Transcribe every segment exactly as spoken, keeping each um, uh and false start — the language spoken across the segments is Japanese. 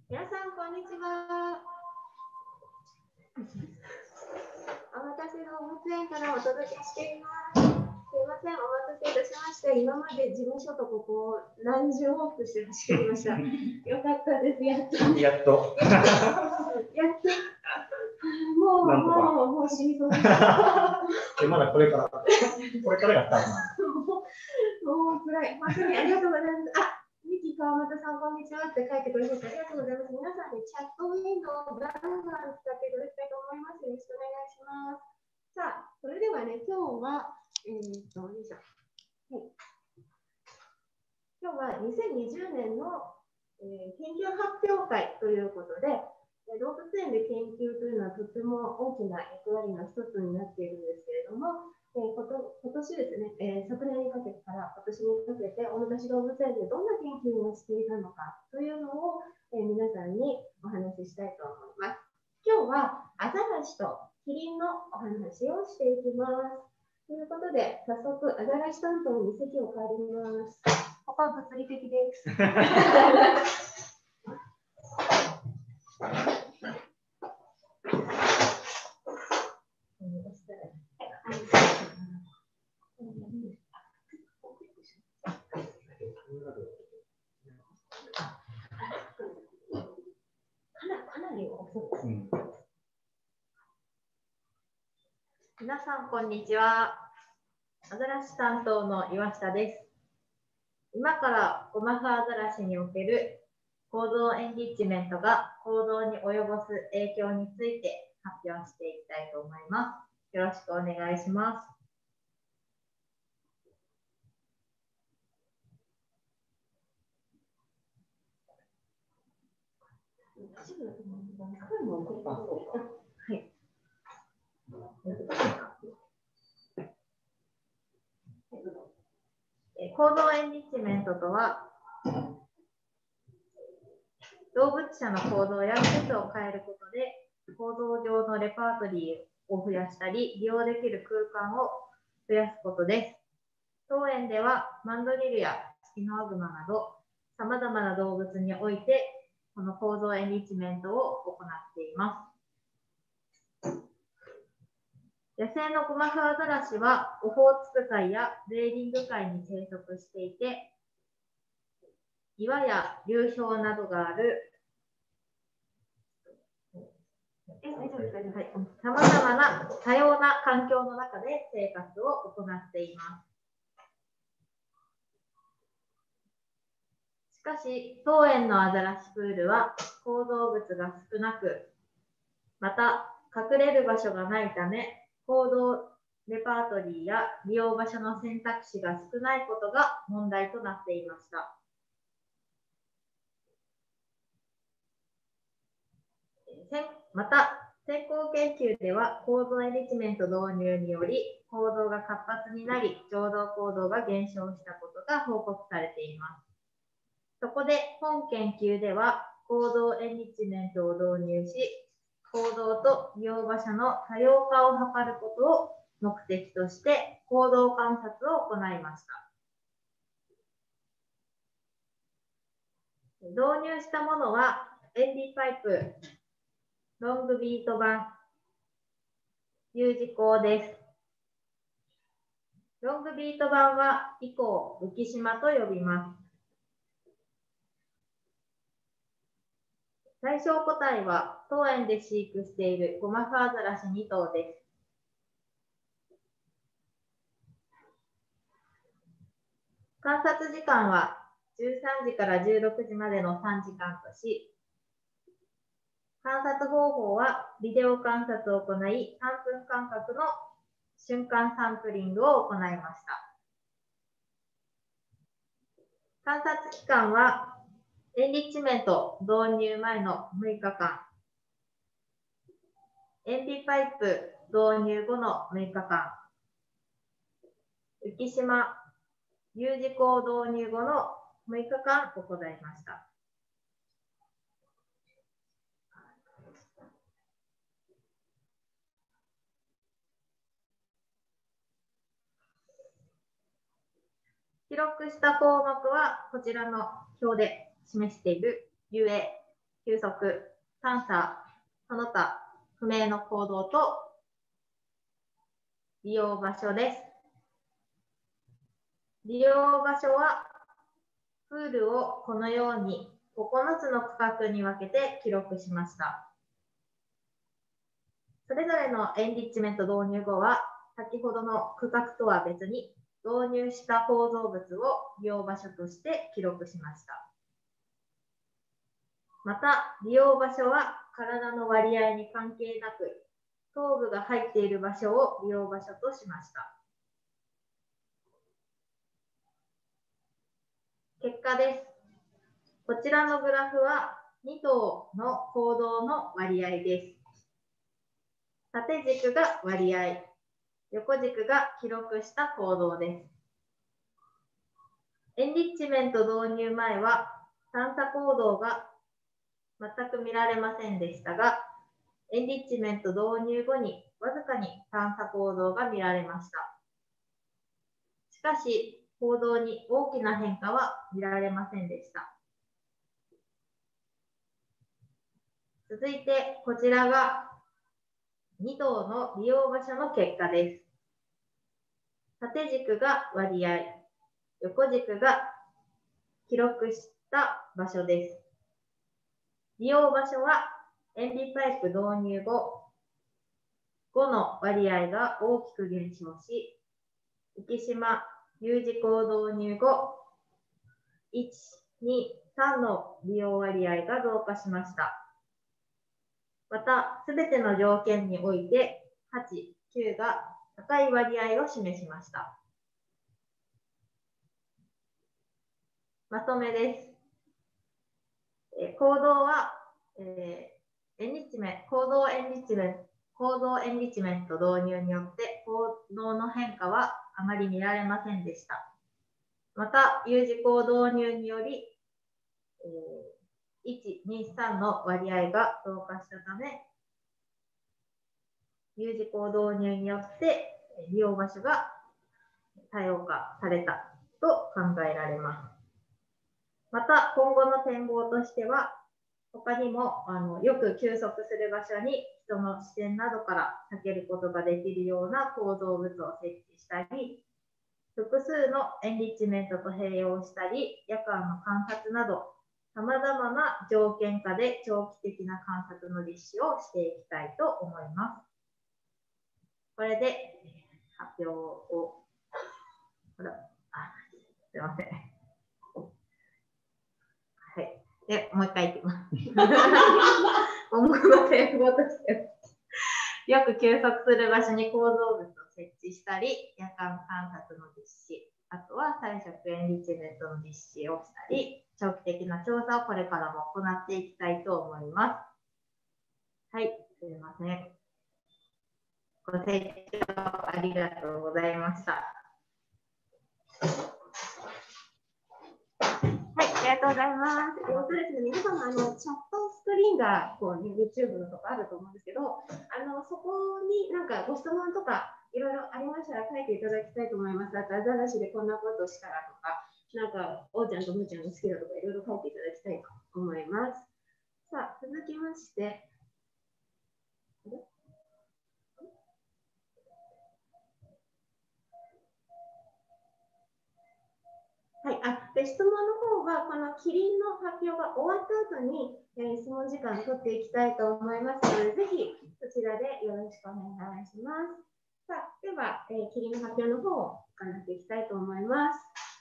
皆さん、こんにちは。お待たせ動物園からお届けしています。すいません、お待たせいたしました。今まで事務所とここを何十往復して走ってきました。よかったです、やっと。 やっと。 やっと。もう、もう、もう死にそうです。 まだこれから、これからやったな。 もう辛い。本当にありがとうございます。あ、ミキ川又さん、こんにちはって書いてくれてありがとうございます。皆さんにチャットウィンドウをガンガン使っていただきたいと思います。よろしくお願いします。さあ、それではね、今日は、えー、っと、よいしょ。はい。今日はにせんにじゅうねんの、えー、研究発表会ということで、動物園で研究というのはとても大きな役割の一つになっているんですけれども、えー、こと今年ですね、えー、昨年にかけてから今年にかけて大昔動物園でどんな研究をしていたのかというのを、えー、皆さんにお話ししたいと思います。今日はアザラシとキリンのお話をしていきます。ということで、早速アザラシ担当に席を変えます。ここは物理的です。うん、皆さん、こんにちは。アザラシ担当の岩下です。今からゴマフアザラシにおける行動エンリッチメントが行動に及ぼす影響について発表していきたいと思います。よろしくお願いします。はい。行動エンリッチメントとは、動物者の行動や施設を変えることで、行動上のレパートリーを増やしたり、利用できる空間を増やすことです。当園では、マンドリルやツキノワグマなど、さまざまな動物において、この行動エンリッチメントを行っています。野生のゴマフアザラシは、オホーツク海やベーリング海に生息していて、岩や流氷などがあるさまざまな多様な環境の中で生活を行っています。しかし、当園のアザラシプールは構造物が少なく、また隠れる場所がないため、行動レパートリーや利用場所の選択肢が少ないことが問題となっていました。また、先行研究では行動エンリッチメント導入により行動が活発になり、常動行動が減少したことが報告されています。そこで本研究では行動エンリッチメントを導入し、行動と利用場所の多様化を図ることを目的として行動観察を行いました。導入したものはエンリパイプ、ロングビート板、U字工です。ロングビート板は以降、浮島と呼びます。対象個体は当園で飼育しているゴマフアザラシに頭です。観察時間はじゅうさんじからじゅうろくじまでのさんじかんとし、観察方法はビデオ観察を行い、さんぷん間隔の瞬間サンプリングを行いました。観察期間はエンリッチメント導入前のむいかかん、エンリパイプ導入後のむいかかん、浮島、U字工導入後のむいかかん行いました。記録した項目はこちらの表で示している ユーエー休息、探査、その他不明の行動と利用場所です。利用場所はプールをこのようにここのつの区画に分けて記録しました。それぞれのエンリッチメント導入後は、先ほどの区画とは別に導入した構造物を利用場所として記録しました。また、利用場所は体の割合に関係なく、頭部が入っている場所を利用場所としました。結果です。こちらのグラフはに頭の行動の割合です。縦軸が割合、横軸が記録した行動です。エンリッチメント導入前は探査行動が全く見られませんでしたが、エンリッチメント導入後にわずかに探査行動が見られました。しかし、行動に大きな変化は見られませんでした。続いて、こちらがに頭の利用場所の結果です。縦軸が割合、横軸が記録した場所です。利用場所は塩ビパイプ導入後、ごの割合が大きく減少し、浮島 U 字工導入後、いち、に、さんの利用割合が増加しました。また、すべての条件においてはち、きゅうが高い割合を示しました。まとめです。えー、行動は、えー、エンリッチメント、行動エンリッチメント、行動エンリッチメント導入によって行動の変化はあまり見られませんでした。また、U 字工導入により、えー、いち、に、さんの割合が増加したため、U 字工導入によって利用場所が多様化されたと考えられます。また、今後の展望としては、他にもあのよく休息する場所に人の視線などから避けることができるような構造物を設置したり、複数のエンリッチメントと併用したり、夜間の観察など、さまざまな条件下で長期的な観察の実施をしていきたいと思います。これで発表を、ほら、あ、すいません。はい。で、もう一回いきます。今後の展望としてよく休息する場所に構造物を設置したり、夜間観察の実施、あとは彩色エンリッチメントの実施をしたり、長期的な調査をこれからも行っていきたいと思います。はい、すみません。ご清聴ありがとうございました。 はい、ありがとうございます。えっとですね、皆様、あのチャットスクリーンがこう、ね、YouTube のとかあると思うんですけど、あのそこになんかご質問とかいろいろありましたら書いていただきたいと思います。あと、アザラシでこんなことしたらとか、なんか、おうちゃんとむーちゃんが好きだとかいろいろ書いていただきたいと思います。さあ、続きまして、はい、あで質問の方は、このキリンの発表が終わった後に、えー、質問時間を取っていきたいと思いますので、ぜひそちらでよろしくお願いします。さあ、では、えー、キリンの発表の方を行っていきたいと思います。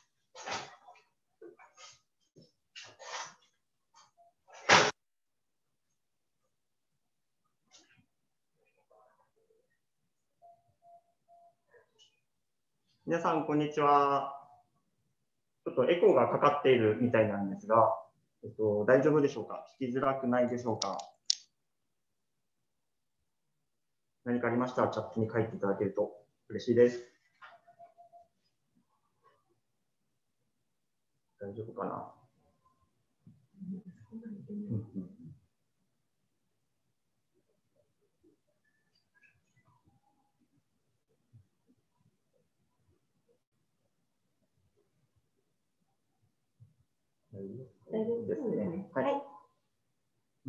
皆さん、こんにちは。ちょっとエコーがかかっているみたいなんですが、えっと、大丈夫でしょうか？聞きづらくないでしょうか？何かありましたらチャットに書いていただけると嬉しいです。大丈夫かな？うんうん大丈夫ですね。はい。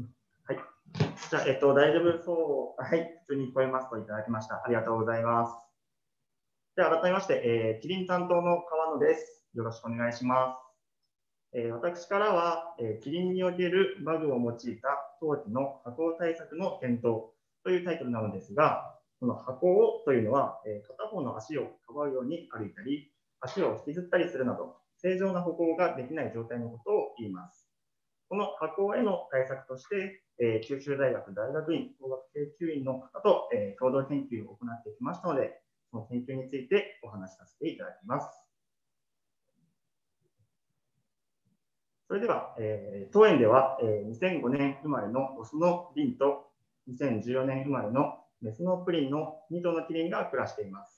じゃあ、えっと、大丈夫そう。はい、普通に聞こえますといただきました。ありがとうございます。では、改めまして、えー、キリン担当の川野です。よろしくお願いします。えー、私からは、えー、キリンにおけるバグを用いた当機の波行対策の検討というタイトルなのですが、この波行というのは、えー、片方の足をかばうように歩いたり、足を引きずったりするなど、正常な歩行ができない状態のことを言います。この波行への対策として、えー、九州大学大学院工学研究員の方と、えー、共同研究を行ってきましたので、その研究についてお話しさせていただきます。それでは、えー、当園では、えー、にせんごねん生まれのオスのリンとにせんじゅうよねん生まれのメスのプリンのに頭のキリンが暮らしています。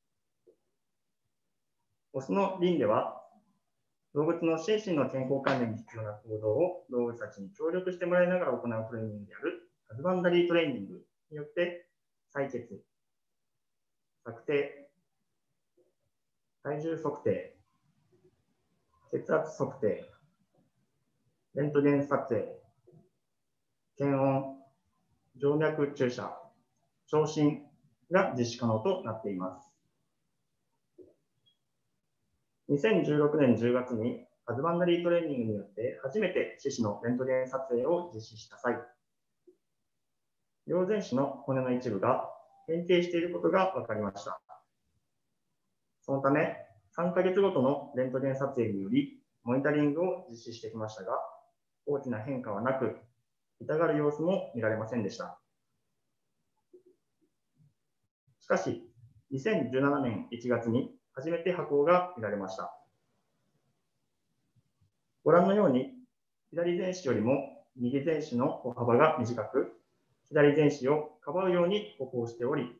オスのリンでは、動物の心身の健康管理に必要な行動を動物たちに協力してもらいながら行うトレーニングであるハズバンダリートレーニングによって採血、測定、体重測定、血圧測定、レントゲン撮影、検温、静脈注射、聴診が実施可能となっています。にせんじゅうろくねんじゅうがつにハズバンダリートレーニングによって初めて四肢のレントゲン撮影を実施した際、両前肢の骨の一部が変形していることが分かりました。そのため、さんかげつごとのレントゲン撮影により、モニタリングを実施してきましたが、大きな変化はなく、痛がる様子も見られませんでした。しかし、にせんじゅうななねんいちがつに初めて波行が見られました。ご覧のように、左前肢よりも右前肢の歩幅が短く、左前肢をかばうように歩行しており、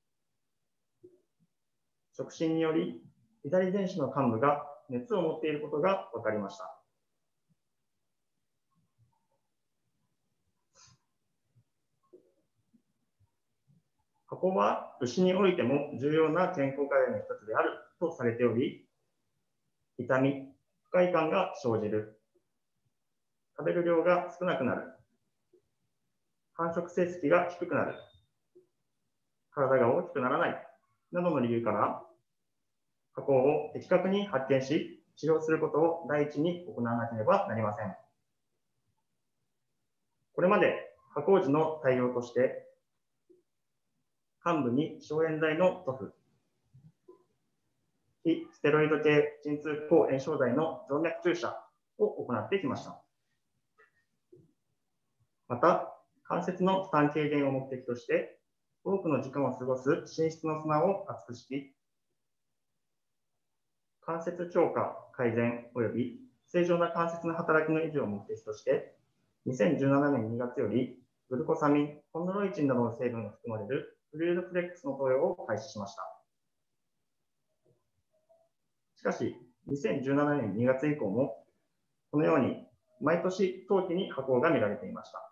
触診により左前肢の患部が熱を持っていることが分かりました。波行は牛においても重要な健康課題の一つであるとされており、痛み、不快感が生じる、食べる量が少なくなる、繁殖成績が低くなる、体が大きくならないなどの理由から、波行を的確に発見し、治療することを第一に行わなければなりません。これまで波行時の対応として、患部に消炎剤の塗布、非ステロイド系鎮痛抗炎症剤の静脈注射を行ってきました。また、関節の負担軽減を目的として、多くの時間を過ごす寝室の砂を厚く敷き、関節強化改善及び正常な関節の働きの維持を目的として、にせんじゅうななねんにがつよりグルコサミン、コンドロイチンなどの成分が含まれるフルイドフレックスの投与を開始しました。しかし、にせんじゅうななねんにがつ以降も、このように毎年冬季に波行が見られていました。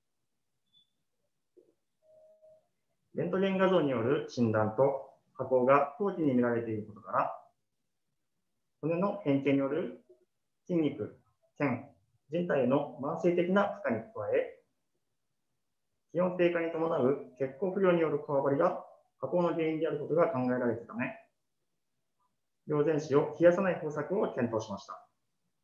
レントゲン画像による診断と波行が冬季に見られていることから、骨の変形による筋肉、腱、人体への慢性的な負荷に加え、気温低下に伴う血行不良によるこわばりが波行の原因であることが考えられたため、両前肢を冷やさない方策を検討しました。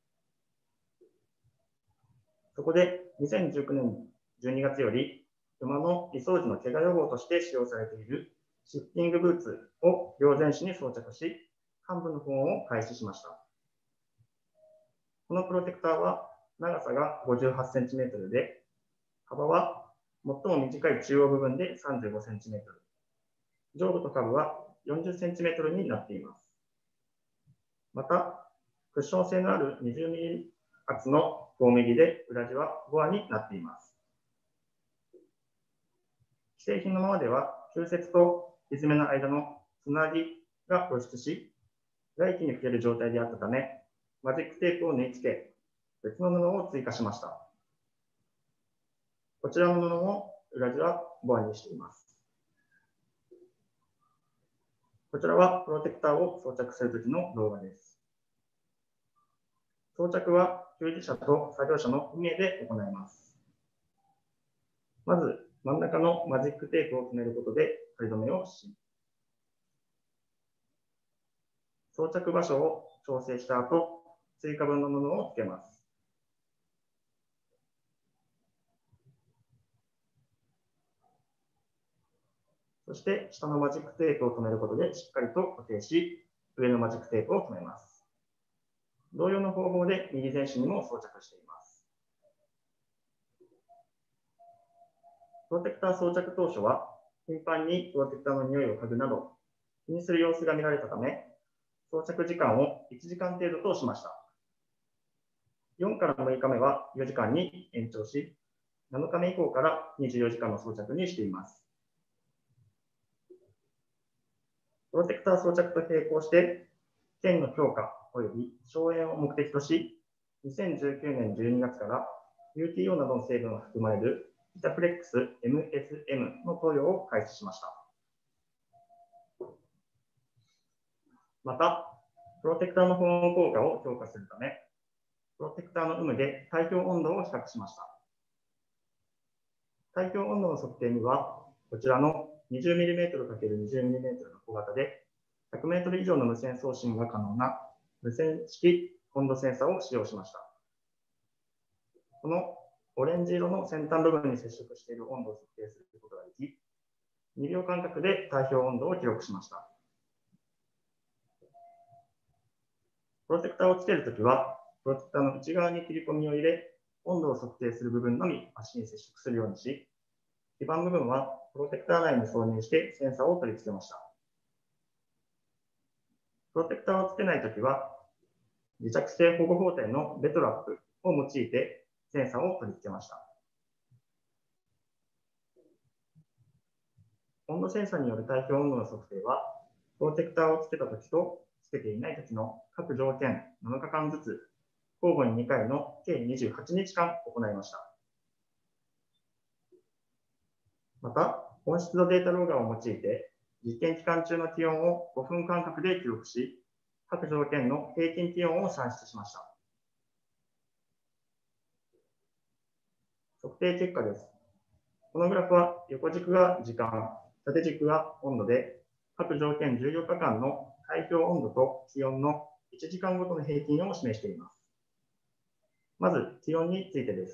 そこでにせんじゅうきゅうねんじゅうにがつより、馬の移送時の怪我予防として使用されているシッティングブーツを両前肢に装着し、患部の保温を開始しました。このプロテクターは長さが ごじゅうはちセンチメートル で、幅は最も短い中央部分で さんじゅうごセンチメートル、上部と下部は よんじゅっセンチメートル になっています。また、クッション性のある にじゅうミリ 厚のゴム木で裏地はボアになっています。既製品のままでは、旧節とひづめの間のつなぎが露出し、外気に触れる状態であったため、マジックテープを縫い付け、別の布を追加しました。こちらの布も裏地はボアにしています。こちらはプロテクターを装着するときの動画です。装着は従事者と作業者のに名で行います。 まず、真ん中のマジックテープを留めることで仮止めをし、装着場所を調整した後、追加分の布をつけます。そして、下のマジックテープを留めることでしっかりと固定し、上のマジックテープを留めます。同様の方法で右前肢にも装着しています。プロテクター装着当初は、頻繁にプロテクターの匂いを嗅ぐなど、気にする様子が見られたため、装着時間をいちじかん程度としました。よんからむいかめはよじかんに延長し、なのかめ以降からにじゅうよじかんの装着にしています。プロテクター装着と並行して、腱の強化及び消炎を目的とし、にせんじゅうきゅうねんじゅうにがつから ユーティーオー などの成分が含まれるビタフレックス エムエスエム の投与を開始しました。また、プロテクターの保温効果を強化するため、プロテクターの有無で体表温度を比較しました。体表温度の測定には、こちらの にじゅうミリメートルかけるにじゅうミリメートル の小型で、ひゃくメートル以上の無線送信が可能な無線式温度センサーを使用しました。このオレンジ色の先端部分に接触している温度を測定することができ、にびょう間隔で体表温度を記録しました。プロテクターをつけるときは、プロテクターの内側に切り込みを入れ、温度を測定する部分のみ足に接触するようにし、基板部分はプロテクター内に挿入してセンサーを取り付けました。プロテクターをつけないときは、自着性保護包帯のベトラップを用いてセンサーを取り付けました。温度センサーによる体表温度の測定は、プロテクターをつけたときとつけていないときの各条件なのかかんずつ、交互ににかいの計にじゅうはちにちかん行いました。また、温湿度データローガーを用いて、実験期間中の気温をごふん間隔で記録し、各条件の平均気温を算出しました。測定結果です。このグラフは横軸が時間、縦軸が温度で、各条件じゅうよっかかんの体表温度と気温のいちじかんごとの平均を示しています。まず、気温についてです。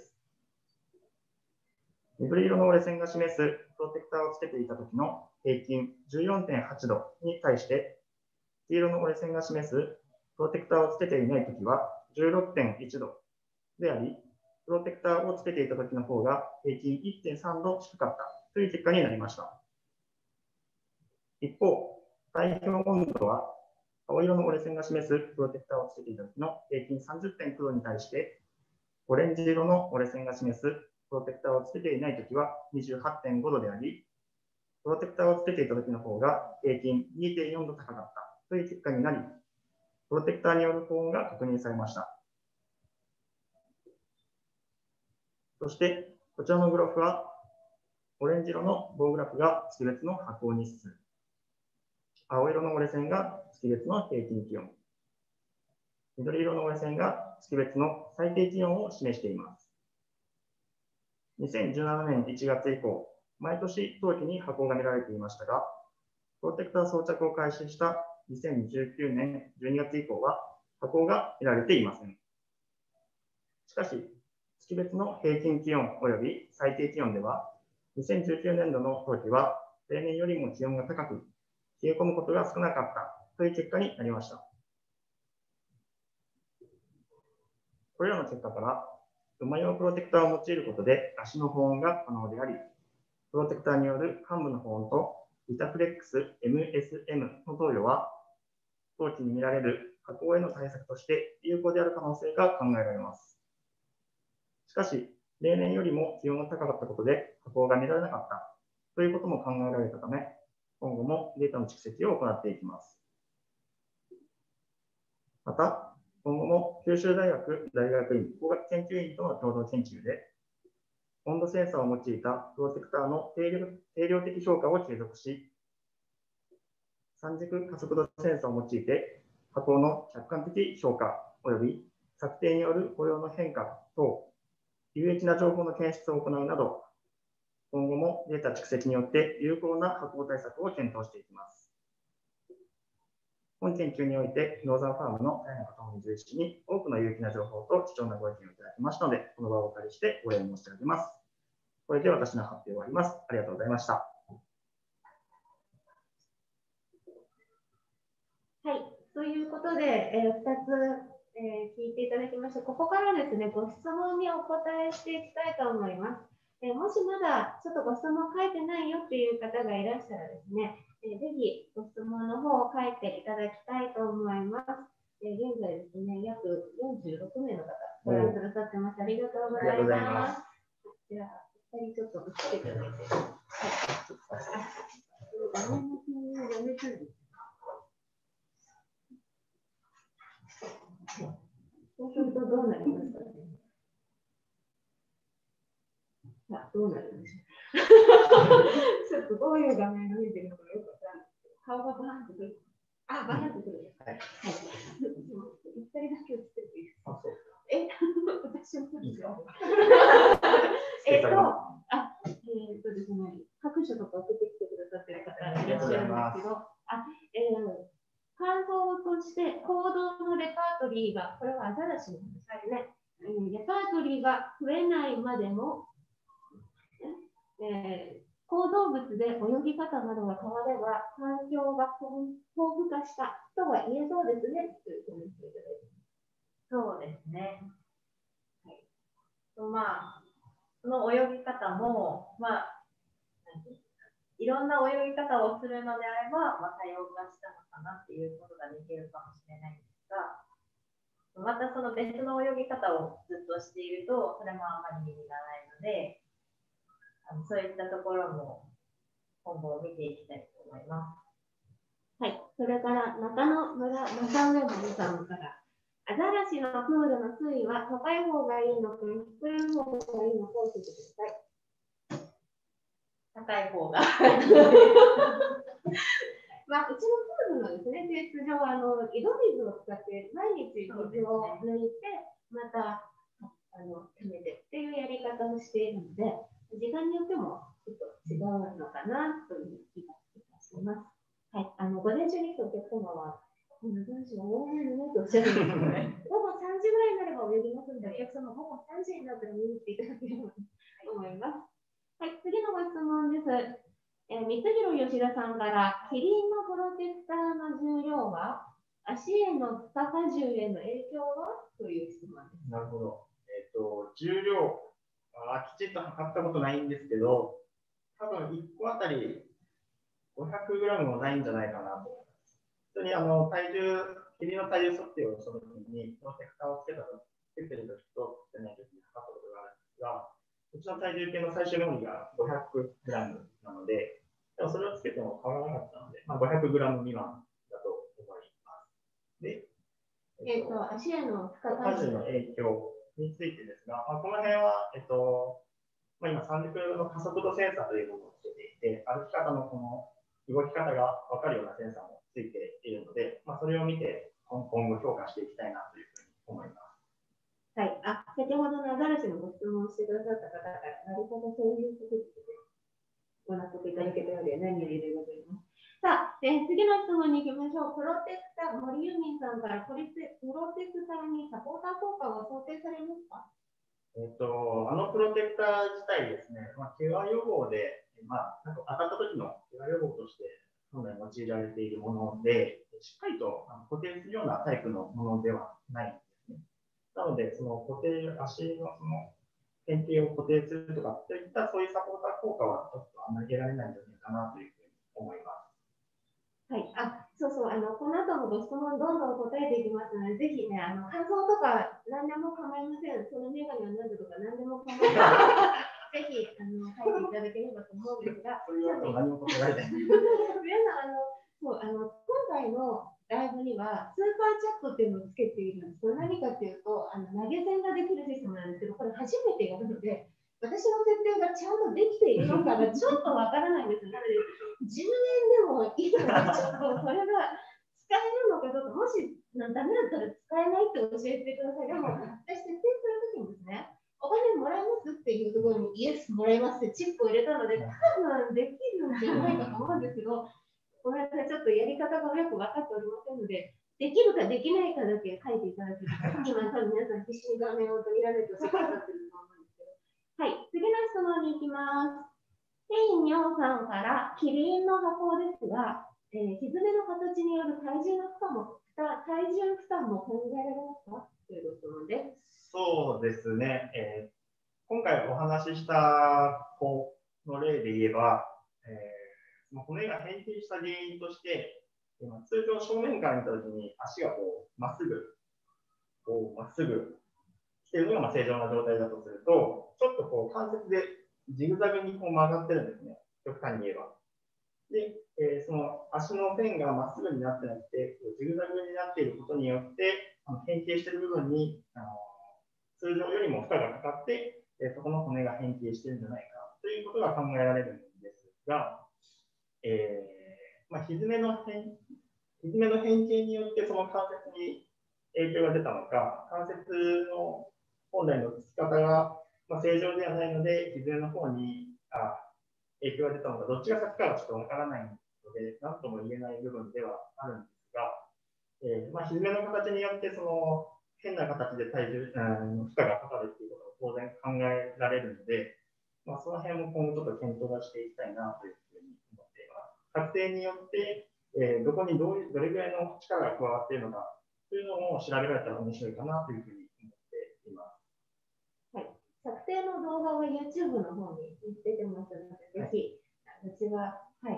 緑色の折れ線が示すプロテクターをつけていたときの平均 じゅうよんてんはちどに対して、黄色の折れ線が示すプロテクターをつけていないときは じゅうろくてんいちどであり、プロテクターをつけていたときの方が平均 いってんさんど低かったという結果になりました。一方、体表温度は青色の折れ線が示すプロテクターをつけていたときの平均 さんじゅってんきゅうどに対して、オレンジ色の折れ線が示すプロテクターをつけていないときは にじゅうはちてんごどであり、プロテクターをつけていたときの方が平均 にてんよんど高かったという結果になり、プロテクターによる高温が確認されました。そして、こちらのグラフは、オレンジ色の棒グラフが月別の発光日数、青色の折れ線が月別の平均気温、緑色の折れ線が月別の最低気温を示しています。にせんじゅうななねんいちがつ以降、毎年冬季に発光が見られていましたが、プロテクター装着を開始したにせんじゅうきゅうねんじゅうにがつ以降は発光が見られていません。しかし、月別の平均気温及び最低気温では、にせんじゅうきゅうねんどの冬季は例年よりも気温が高く、冷え込むことが少なかったという結果になりました。これらの結果から、馬用プロテクターを用いることで足の保温が可能であり、プロテクターによる患部の保温とビタフレックス エムエスエム の投与は、冬季に見られる加工への対策として有効である可能性が考えられます。しかし、例年よりも気温が高かったことで加工が見られなかったということも考えられたため、今後もデータの蓄積を行っていきます。また、今後も九州大学大学院工学研究員との共同研究で、温度センサーを用いたプロテクターの定量、定量的評価を継続し、三軸加速度センサーを用いて加工の客観的評価及び策定による雇用の変化等、有益な情報の検出を行うなど、 今後もデータ蓄積によって有効な加工対策を検討していきます。本研究において、ノーザンファームの大中智随氏に多くの有益な情報と貴重なご意見をいただきましたので、この場をお借りしてお礼申し上げます。これで私の発表を終わります。ありがとうございました。 はい、ということで、えー、ふたつ、えー、聞いていただきました。ここからですね、ご質問にお答えしていきたいと思います。えー、もしまだちょっとご質問書いてないよっていう方がいらしたらですね、えー、ぜひご質問の方を書いていただきたいと思います。えー、現在ですね、約よんじゅうろくめいの方ご覧くださってます。ありがとうございます。じゃあ、ふたりちょっと映っていただいて。はい。画面の共有やめたいです。そうするとどうなりますかね。さあ、どうなるんでしょう。ちょっとどういう画面が見えてるのかよくわからないけど、顔がバーンとくる。あ、バーンとくる。はい。はい。一人だけ映ってるといいですか。あ、そうですか。え、私もそうですよ。えっと、あ、えっとですね、各所とか送ってきてくださってる方いらっしゃるんですけど、あ、えー感想として行動のレパートリーが、これはアザラシのですね、レパートリーが増えないまでも、えー、行動物で泳ぎ方などが変われば、環境が豊富化したとは言えそうですね、というコメントをいただいてます。そうですね。はい、まあ、その泳ぎ方も、まあ、いろんな泳ぎ方をするのであれば、まあ、多様化したのかなっていうことができるかもしれないんですが、またその別の泳ぎ方をずっとしていると、それもあまり意味がないので、あのそういったところも今後見ていきたいと思います。はい、それから中野村正上森さんから、アザラシのプールの水位は高い方がいいのか、低い方がいいのか教えてください。高い方がまあ、うちのプールのですね、性質上、あの井戸水を使って毎日水を抜いて、またあの溜めてっていうやり方をしているので、時間によってもちょっと違うのかなという気がいたします。はい、あの午前中に来たお客様は、この男子は泳げないねとおっしゃるんですけど、ね、午後さんじぐらいになれば泳ぎますので、お客様、午後さんじになったら見に来ていただければと思います。はい、次のご質問です。えー、光弘吉田さんから、キリンのプロテクターの重量は足への負荷重への影響はという質問です。 なるほど。えっと、重量はきちんと測ったことないんですけど、多分いっこあたりごひゃくグラムもないんじゃないかなと思います。普通にあの体重、キリンの体重測定をその時に、プロテクターをつけたとつけてる時とつけてない時に測ったことがあるんですが、うちの体重計の最終重りがごひゃくグラムなので、でもそれをつけても変わらなかったので、まあ、ごひゃくグラム未満だと思います。で、 えっと、足への負荷荷重の影響についてですが、まあ、この辺は、えっとまあ、今、三軸の加速度センサーというものをつけていて、歩き方のこの動き方が分かるようなセンサーもついているので、まあ、それを見て今後評価していきたいなというふうに思います。 はい、あ、先ほどのアザラシのご質問をしてくださった方から、なるほど、そういうことですね。ご納得いただけたようで何よりでございます。さあ、えー、次の質問に行きましょう。プロテクター、森由美さんからプロテクターにサポーター効果は想定されますか？ えっと、あのプロテクター自体ですね、まあ、怪我予防で、まあ、なんか当たった時の怪我予防として本来用いられているもので、しっかりと固定するようなタイプのものではないんですね。なので、その固定、足のその変形を固定するとかといったそういうサポーター効果はちょっとあまり得られないんじゃないかなというふうに思います。 はい、あ、そうそう、あのこの後もご質問どんどん答えていきますので、ぜひね、あの感想とか何でも構いません。そのメガネは何でとか何でも構いません。ぜひあの書いていただければと思うんですが、 それは何も答えられない。 皆さん、あのそうあの今回のライブにはスーパーチャットっていうのをつけているんです。これ何かっていうと、あの投げ銭ができるシステムなんですけど、これ初めてやるので、私の設定がちゃんとできているのかがちょっとわからないんです。なので、じゅうねんでもいいので、ちょっとそれが使えるのかどうか、もしダメだったら使えないって教えてください。でも、私設定するときにですね、お金もらえますっていうところにイエスもらいますってチップを入れたので、多分できるんじゃないかと思うんですけど、ごめんなさい、ちょっとやり方がよく分かっておりませんので、できるかできないかだけ書いていただけると、今多分皆さん必死に画面を取りられてくださってると思うんですけど、はい、次の質問に行きます。ヘイミョウさんからキリンの箱ですが、えー、ひずめの形による体重の負荷も体重負担も考えられますかという質問です。 そうですね、えー、今回お話しした子の例で言えば、えー、その骨が変形した原因として、通常正面から見たときに足がこうまっすぐ、こうまっすぐ来ているのが正常な状態だとすると、ちょっとこう関節でジグザグにこう曲がってるんですね、極端に言えば。で、えー、その足の線がまっすぐになってなくて、ジグザグになっていることによって、あの変形している部分にあの通常よりも負荷がかかって、えー、そこの骨が変形しているんじゃないかということが考えられるんですが、えーまあ、ひずめの変ひずめの変形によってその関節に影響が出たのか、関節の本来のつき方が、まあ、正常ではないので、ひずめの方にあ影響が出たのか、どっちが先かはちょっとわからないので、何とも言えない部分ではあるんですが、えーまあ、ひずめの形によってその変な形で体重、うん、負荷がかかるということが当然考えられるので、まあ、その辺も今後ちょっと検討はしていきたいなというふうに思っています。確定によって、えー、どこにどういうどれぐらいの力が加わっているのかというのを調べられたら面白いかなというふうに思っています。 はい、策定の動画は YouTube の方に出てますので、ぜひ、うちは、はい。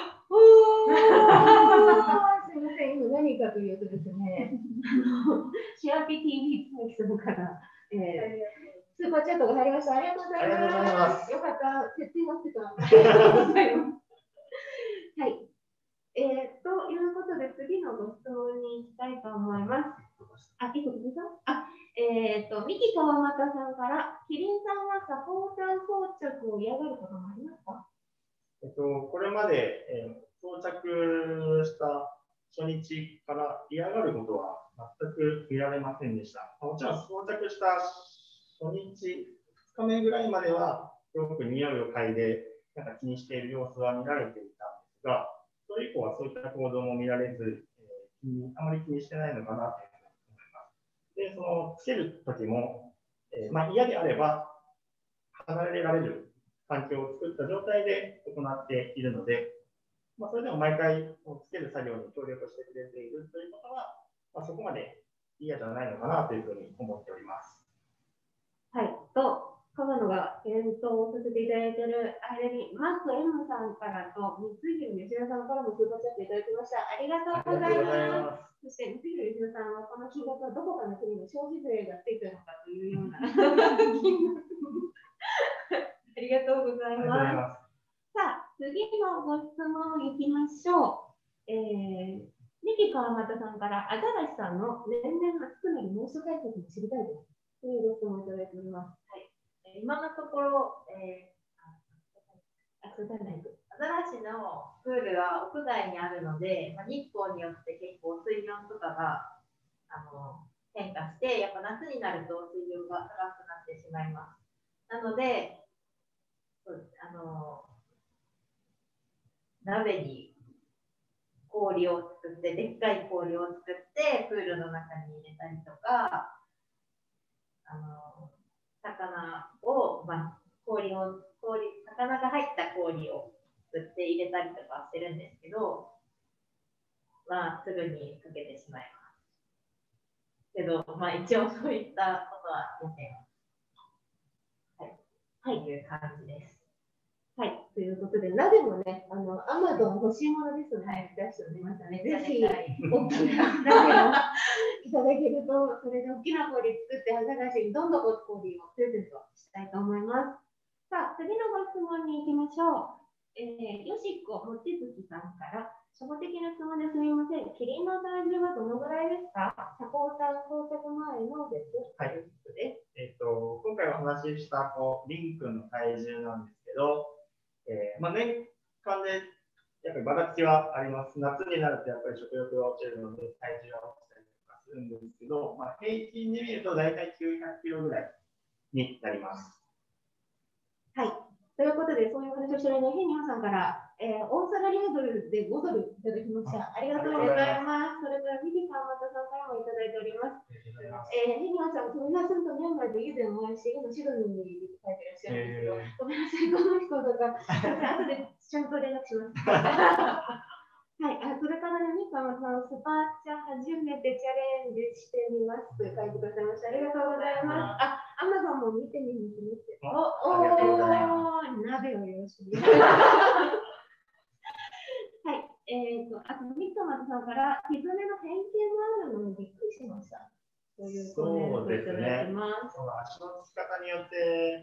すみません、今何かというとですね、シアピ ティービー パイソンから、えー、スーパーチャットが入りました。ありがとうございます。よかった、設定持ってた。ありがとうございます。はい。えー、ということで、次のご質問に行きたいと思います。あ、いいことですか？あ、えー、と、三木川又さんから、キリンさんはサポーター装着を嫌がることもありますか？ えっと、これまで、えー、装着した初日から嫌がることは全く見られませんでした。もちろん装着した初日、ふつかめぐらいまでは、よく匂いを嗅いで、なんか気にしている様子は見られていたんですが、それ以降はそういった行動も見られず、えー、あまり気にしてないのかなというふうに思います。で、そのつけるときも、えーまあ、嫌であれば、離れられる環境を作った状態で行っているので、まあ、それでも毎回つける作業に協力してくれているということは、まあ、そこまで嫌じゃないのかなというふうに思っております。 はい、と、川野が検討させていただいている間に、マーク M さんからと、三井吉田さんからもスーパーチャットいただきました。ありがとうございます。そして、三井吉田さんは、この金額はどこかの国の消費税がついているのかというような金額ありがとうございます。さあ、次のご質問いきましょう。えー、三木川又さんから、アザラシさんの年々暑くなる猛暑対策を知りたいです。というご質問いただいております。 はい、今のところ、えー、アザラシのプールは屋外にあるので、まあ、日光によって結構水温とかがあの変化して、やっぱ夏になると水温が高くなってしまいます。なので、あの鍋に氷を作って、でっかい氷を作ってプールの中に入れたりとか、あの魚を、まあ、氷を氷魚が入った氷を作って入れたりとかしてるんですけど、まあ、すぐに溶けてしまいます。けど、まあ、一応そういったことはやっています。はい。はい、という感じです。 はい、ということで、鍋もね、あの、アマゾン欲しいものですので、はい、出しておりましたね。ぜひ、大きな鍋をいただけると、それで大きな氷作って、アザラシにどんどん氷をプレゼントしたいと思います。さあ、次のご質問に行きましょう。えー、よしこもちつきさんから、初歩的な質問ですみません。キリンの体重はどのぐらいですか？サポーター到着前のです。 はい。えっと、今回お話ししたこうリン君の体重なんですけど、えーまあ、年間でやっぱりばらつきはあります。夏になるとやっぱり食欲が落ちるので体重が落ちたりとかするんですけど、まあ、平均で見ると大体きゅうひゃくキロぐらいになります。 ということで、そういうお話をしているので、ヘニオさんから、えー、オーストラリアドルでごドルいただきました。ありがとうございます。それから、ミキ川又さんからもいただいております。えー、ヘニオさん、富田さんとミャンマーで以前お会いして、今、シドニーに書いてらっしゃるんですけど、ごめんなさい、この人とか、後でちゃんと連絡します。はい、あ、それからね、ミカマさん、スパーチャ初めてチャレンジしてみますと書いてくださいました。ありがとうございます。あ、アマゾンも見てみますねって。お、おー、鍋をよろしく。はい、えっ、ー、と、あと、ミカマさんから、ひずめの変形もあるのにびっくりしました。というコメントをいただきます。 その足のつき方によって、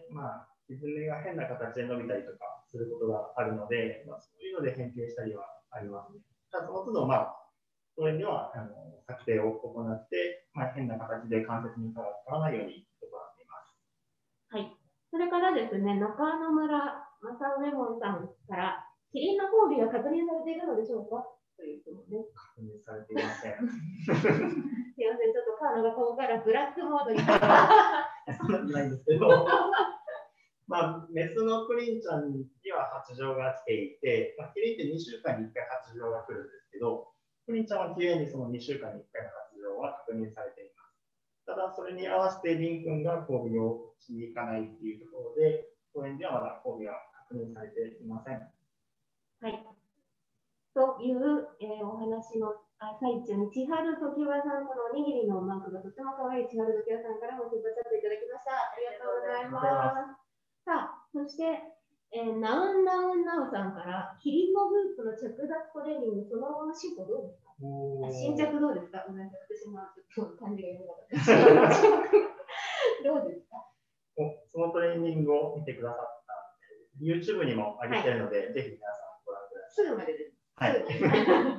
まあ、ひずめが変な形で伸びたりとかすることがあるので、まあ、そういうので変形したりはありますね。ただその都度、まあ、それではあの策定を行って、まあ、変な形で関節に負荷がかからないように行っています。 はい。それからですね、中野村正上門さんから、キリンの交尾は確認されているのでしょうかということで、ね。 確認されていません。 すいません、ちょっとカードがここからブラックモードに。 そんなことないんですけど。まあ、メスのクリンちゃんには発情が来ていて、まあ、キリンってにしゅうかんにいっかい発情が来るんですけど、クリンちゃんはきれいにそのにしゅうかんにいっかいの発情は確認されています。ただ、それに合わせてリン君が交尾をしに行かないっていうところで、公園ではまだ交尾が確認されていません。 はい。という、えー、お話の最中に、千春時和さん、このおにぎりのマークがとても可愛い千春時和さんからもスーパーチャットいただきました。ありがとうございます。さあ、そして、えー、ナウンナウンナウさんから、キリンのブーツの着脱トレーニング、その後の進歩どうですか？新着どうですか？ごめんなさい、私もちょっと感じがよかったです。どうですか？ そのトレーニングを見てくださった YouTube にも上げているので、はい、ぜひ皆さんご覧ください。 すぐまでです。 はい。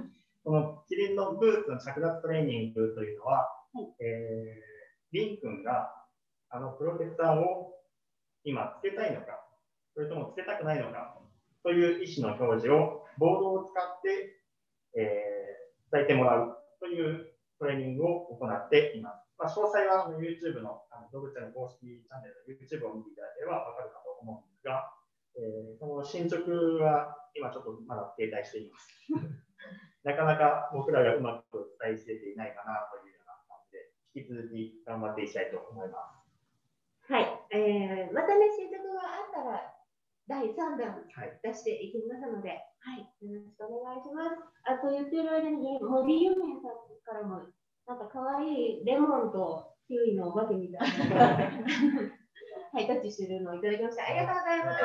このキリンのブーツの着脱トレーニングというのは、はい、えー、リン君があのプロテクターを今つけたいのか、それともつけたくないのかという意思の表示をボードを使って、えー、伝えてもらうというトレーニングを行っています。まあ、詳細はあの YouTube のあの動物園の公式チャンネルの YouTube を見ていただければ分かるかと思うんですが、えー、その進捗は今ちょっとまだ停滞しています。なかなか僕らがうまく伝えきれていないかなというような感じで、引き続き頑張っていきたいと思います。 はい、えー、またね、進捗があったら、だいさんだん出していきますので、はい、はい、よろしくお願いします。あと言ってる間に、森ゆめさんからも、なんか可愛いレモンとキウイのお化けみたいな、ハイタッチしてるのをいただきました。ありがとうございます。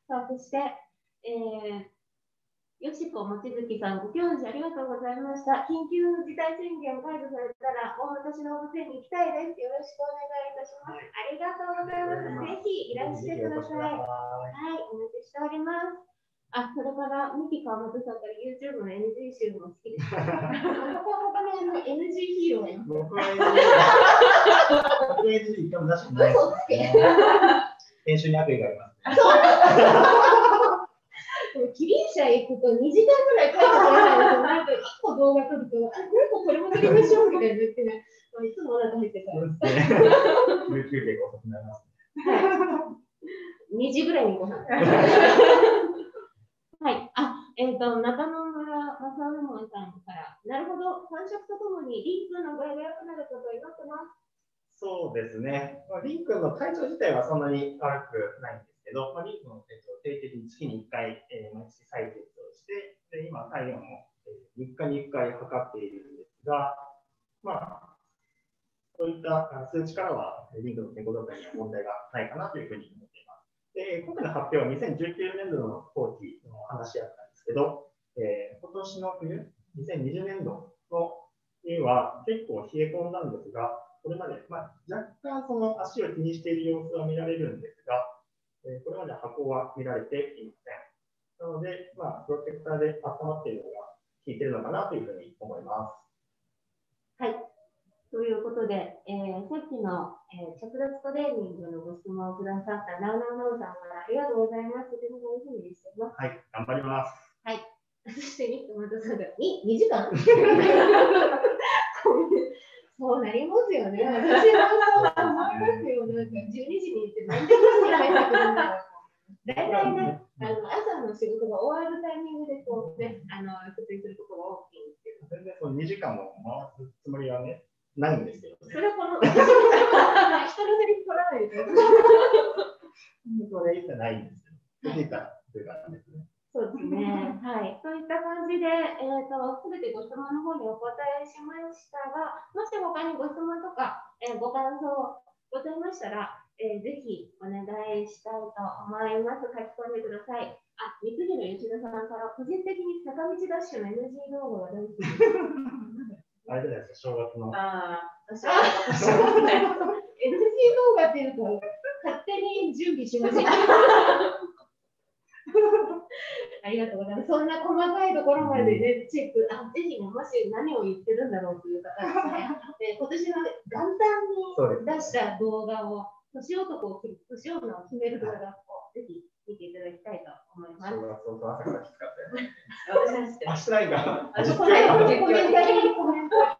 さあ、そして、えーよしこもちづきさん、ご教授ありがとうございました。緊急事態宣言解除されたら、大昔の動物園に行きたいです。よろしくお願いいたします。はい、ありがとうございます。ぜひいらしてください。はい、お待ちしております。あ、それから、ミキ川本さんから YouTube の エヌジー 集も好きです。ここは他の エヌジー ヒーローやん。 僕は エヌジー 一回も出してないです。編集に悪意があります。 キリン社行くとにじかんぐらい帰ってこれないですよ。なんかいっこ動画撮ると、あ、これもこれも撮りましょうみたいな言ってね、いつもお腹入ってから。 YouTube で遅くなりますね。にじぐらいにご飯。はい。あ、えっと、中野村正右門さんから、なるほど、感触とともにリンクの具合が良くなることを祈ってます。 そうですね。まあ、リン君の体調自体はそんなに悪くないんですけど、まあ、リン君の体調を定期的に月にいっかい、えー、毎月採血をして、で今、体温を、えー、みっかにいっかい測っているんですが、まあ、そういった数値からは、リン君の健康状態には問題がないかなというふうに思っています。で今回の発表はにせんじゅうきゅうねんどの後期の話だったんですけど、えー、今年の冬、にせんにじゅうねんどのには結構冷え込んだんですが、これまで、まあ、若干その足を気にしている様子は見られるんですが、えー、これまで箱は見られていません。なので、まあ、プロテクターで温まっているのが効いているのかなというふうに思います。 はい。ということで、えー、さっきの、えー、着脱トレーニングのご質問をくださったナウナウナウさんからありがとうございます。とても楽しみにしています。 はい、頑張ります。 はい。そして、ミットマトさんがに、にじかんそうなりますよね。私もそう思いますよ。なんかじゅうにじに行って何でにじに入ってくるんだろう。 大体ね、あの朝の仕事が終わるタイミングでこうね、あの付随することが大きいんですけど。 全然そのにじかんも回すつもりはね、ないんですけど、ね。 それはこの、人のセリフ取らないでください。 それ以上ないんですけど、できたという感じですね。 そうですね。はい。といった感じで、えっ、と、すべてご質問の方にお答えしましたが、もし他にご質問とか、えー、ご感想ございましたら、えー、ぜひお願いしたいと思います。書き込んでください。あ、三つの吉田さんから、個人的に坂道ダッシュの エヌジー 動画が大好きです。 あれじゃないですか、正月の。 ああ、正月の。エヌジー 動画っていうと、勝手に準備しました。ありがとうございます。そんな細かいところまでね、チェック、あ、ぜひね、もし何を言ってるんだろうという方ですね、で今年の元旦に出した動画を、年男を年女を決める動画をぜひ見ていただきたいと思います。 正月を朝からきつかったよね。 私はしてあ、してないか。 あ、そこないコメントにコメントに。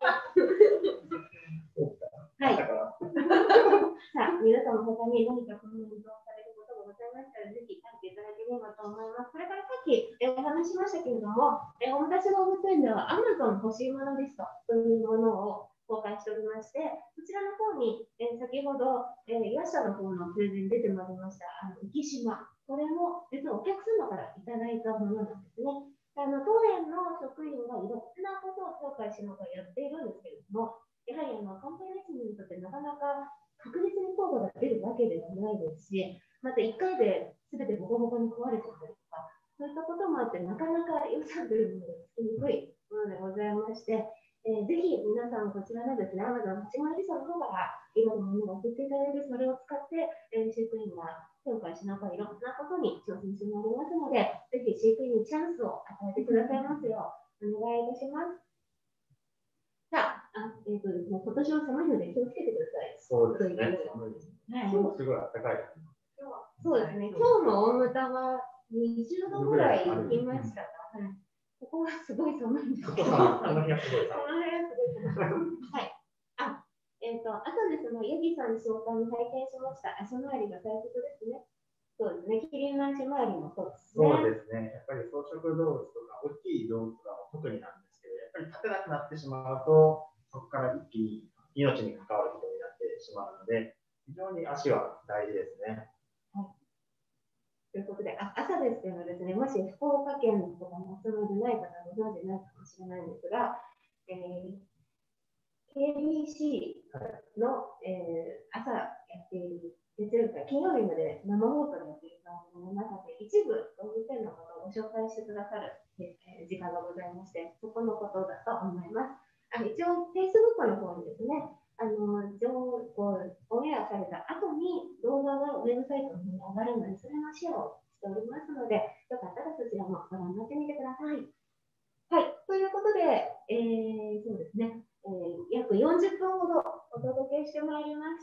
はい。さあ、皆さんも他に何かコメントされることがございましたら、ぜひ書いていただければと思います。それからさっきえお話ししましたけれども、えおもたち動物園では Amazon 欲しいものリストというものを公開しておりまして、こちらの方に、え先ほど、え岩下の方のプレゼンに出てまいりました、あの浮島、これも実はお客様からいただいたものなんですね。あの当園の職員がいろんなことを紹介しながらやっているんですけれども、やはりあのコンペレーションにとってなかなか確実に効果が出るわけではないですし、またいっかいで全てボコボコに壊れちゃったりとか、そういったこともあって、なかなか予算というものがつきにくいものでございまして、えー、ぜひ皆さんこちらのですね、Amazon はちまいリストの方からいろんなものを送っていただいて、それを使って、えー、飼育員が紹介しながらいろんなことに挑戦してまいりますので、ぜひ飼育員にチャンスを与えてくださいますようお願いいたします。さあ、あえーとですね、今年は寒いので気をつけてください。 そうですね。寒いです。 はい、 今日すごい暖かい。 そうですね。今日の大牟田はにじゅうどぐらい行きましたが、はい、ここはすごい寒いんですけど、この部屋すごい寒い。 この部屋すごい寒い。はい。あ、えっ、ー、と、あとですね、ヤギさんの紹介に拝見しました。足回りが大切ですね。そうですね。キリンの足回りもそうですね。 そうですね。やっぱり草食動物とか大きい動物は特になんですけど、やっぱり立てなくなってしまうと、そこから一気に命に関わることになってしまうので、非常に足は大事ですね。 はい。ということで、あ朝ですけどですね、もし福岡県とかにお住まいでない方はご存じないかもしれないんですが、えー、ケービーシー の、えー、朝やっている月曜日から金曜日まで生放送でやっている番組の中で、一部動物園のことをご紹介してくださる、えー、時間がございまして、そこのことだと思います。あ一応、Facebook の方にですね、あの情報オンエアされた後に動画がウェブサイトの方に上がるので、それのシェアをしておりますので、よかったらそちらもご覧になってみてください。はい、ということで、えー、そうですね、えー、約よんじゅっぷんほどお届けしてまいりました。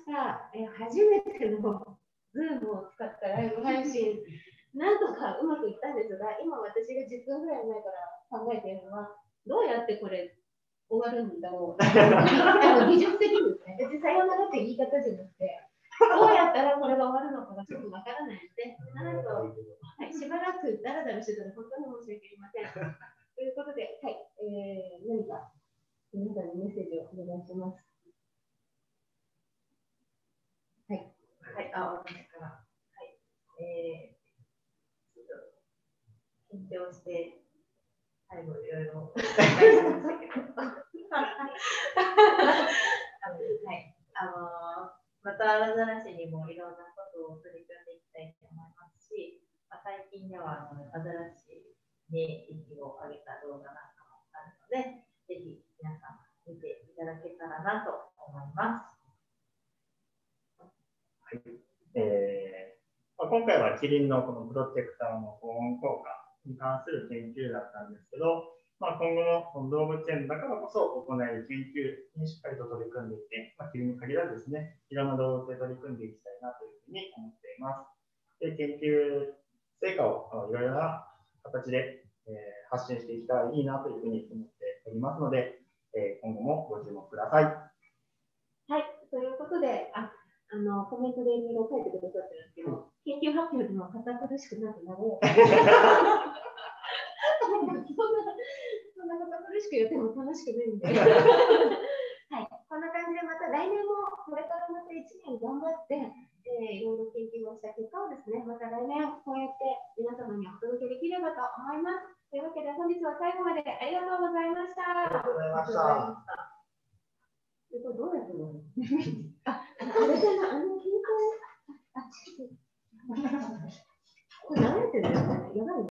えー、初めての Zoom を使ったライブ配信、なんとかうまくいったんですが、今私がじゅっぷんぐらい前から考えているのは、どうやってこれ、終わるんだろう。あの技術的にですね、別にさようならって言い方じゃなくて、どうやったらこれが終わるのかがちょっとわからないので、なんと、はい、しばらくだらだらしてたら本当に申し訳ありません。ということで、はい、えー、何か皆さんにメッセージをお願いします。はい。 はい、あ、私から。はい。えー、ちょっと緊張して、最後いろいろお伝えしましたけど。はい。あのまたアザラシにもいろんなことを取り組んでいきたいと思いますし、まあ、最近ではあのアザラシに息を上げた動画なんかもあるので、ぜひ皆さん見ていただけたらなと思います。 はい。えーまあ、今回はキリンのこのプロテクターの保温効果に関する研究だったんですけど、まあ、今後の動物園だからこそ行える研究にしっかりと取り組んでいって、まあ、キリンに限らずですね、いろんな動物で取り組んでいきたいなというふうに思っています。で、研究成果をいろいろな形で、えー、発信していきたらいいなというふうに思っておりますので、えー、今後もご注目ください。 はい、ということで、ああのコメントでいろいろ書いてくださってるんですけど、 研究発表でも堅苦しくなくなろう。そんな、そんな堅苦しく言っても楽しくないんで。はい、こんな感じでまた来年もこれからまたいちねん頑張って、えー、いろいろ研究をした結果をですね、また来年こうやって皆様にお届けできればと思います。というわけで本日は最後までありがとうございました。 ありがとうございました。 これどうやってるの